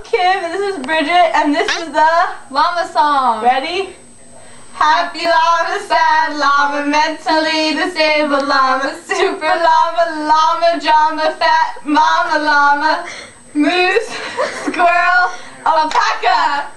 Kim, and this is Bridget, and this is the llama song. Ready? Happy llama, sad llama, mentally disabled llama, super llama, llama drama, fat mama llama, moose, squirrel, alpaca.